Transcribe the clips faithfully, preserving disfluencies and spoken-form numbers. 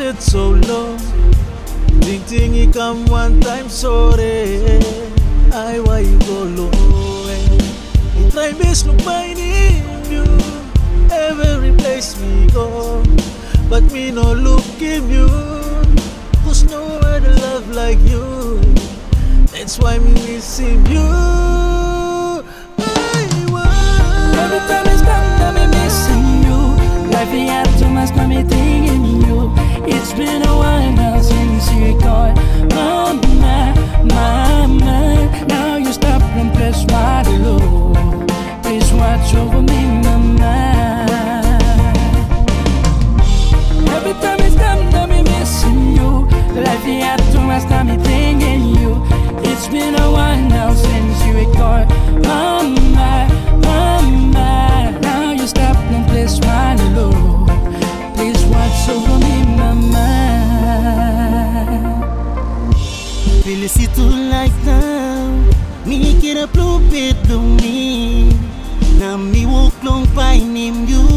waited so long. Ting ting he come one time, sorry. I why you go low? He try best look finding you every place me go, but me no look in you. Cause nowhere to love like you. That's why me missing you. Every time it's come, now me missing you. Life he had too much, now me thinking you. It's been a while now since you got mama, mama. Now you stop and press my low. Please watch over me, mama. Every time it's come, now me missing you. Life he had too much, now me thinking you. It's been a while now since you got mama, mama. Now you stop and place my low. Please watch over me, mama. Felicito like now. Me get a blue bit to me. Now me walk long by name you.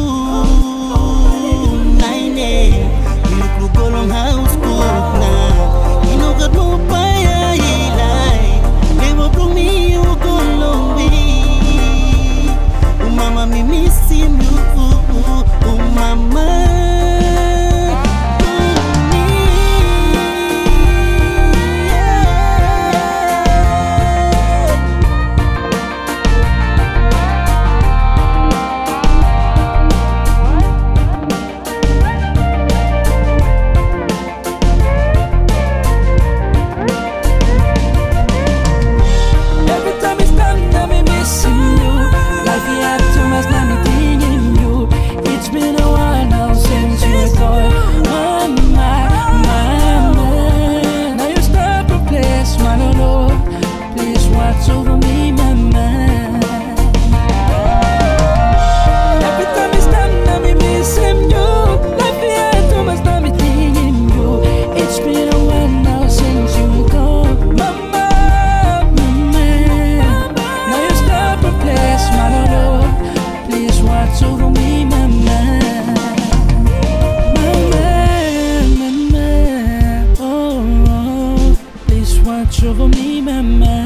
Nine day. Me look go long house cook now. You know got no fire he like. Never bring me you go long way. Oh mama me missing you. Oh mama. Over me, mama.